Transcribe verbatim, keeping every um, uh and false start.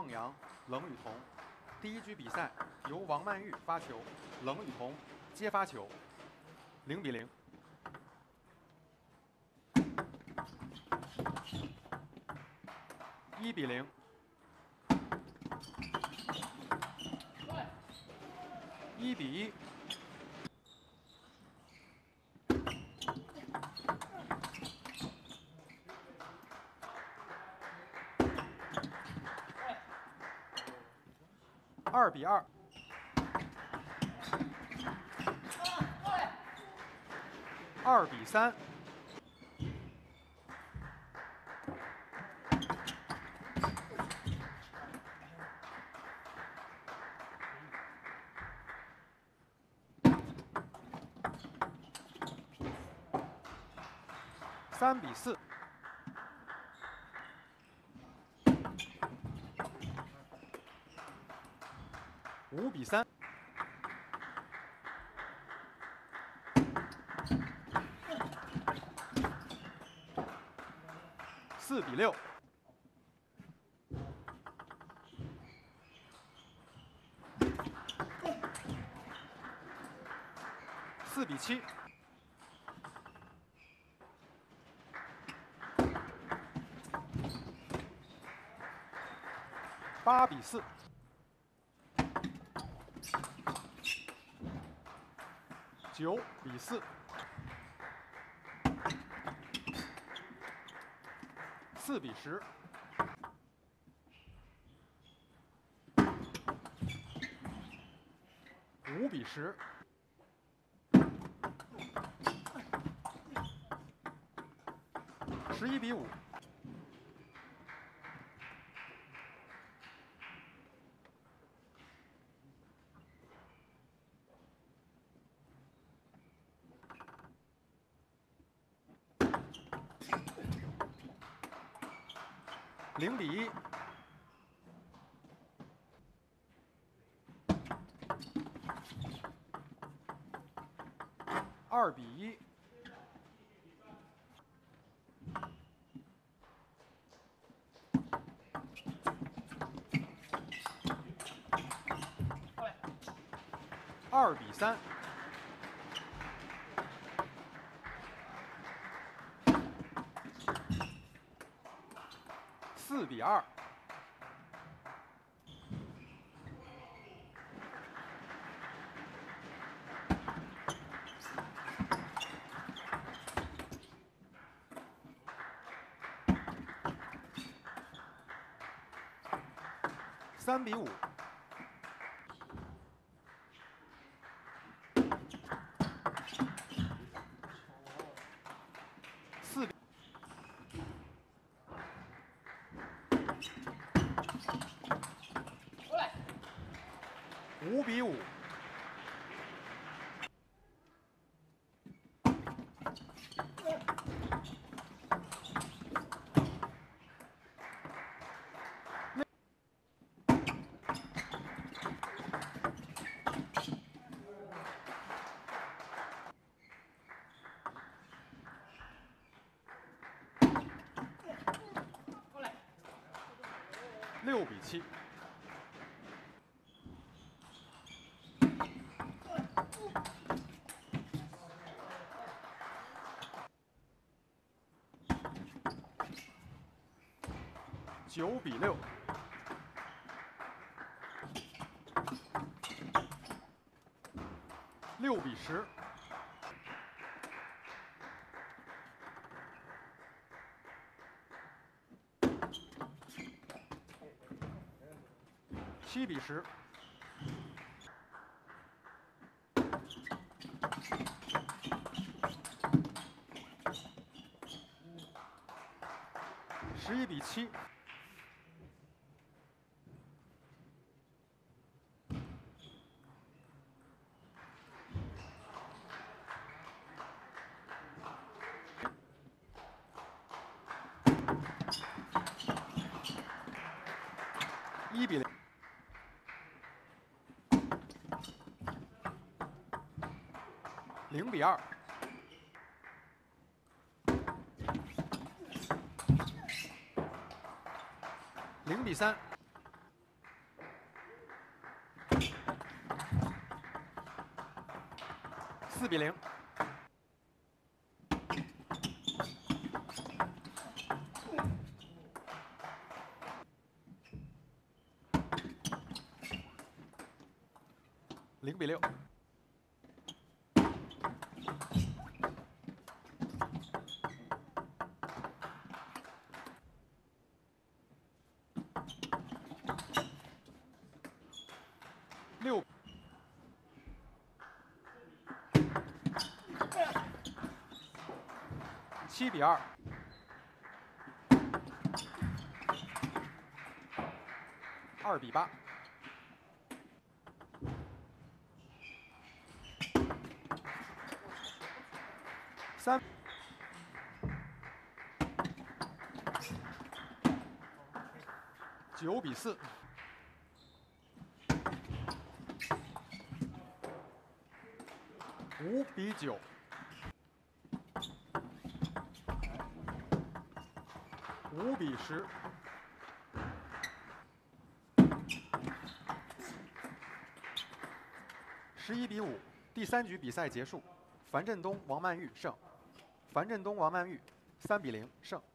孟阳、冷雨桐。第一局比赛由王曼玉发球，冷雨桐接发球，零比零。一比零。一比一。二比二。二比三。三比四。五比三。四比六。四比七。八比四。九比四。四比十。五比十。十一比五。零比一。二比一。二比三。四比二。三比五。四比。五比五。六比七。九比六。六比十。七比十。十一比七。一比零。零比二。零比三。 四比零。零比六。六。七比二。二比八。三。九比四。五比九。五比十。十一比五。第三局比赛结束，樊振东、王曼玉胜。樊振东、王曼玉三比零胜。